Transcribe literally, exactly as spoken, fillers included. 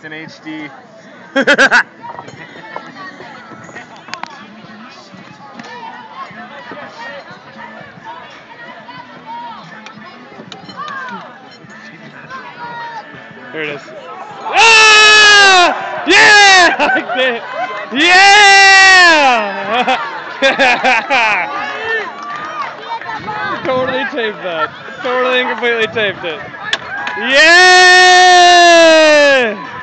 in H D. Here it is. Ah! Yeah! I liked it. Yeah! Totally taped that. Totally and completely taped it. Yeah!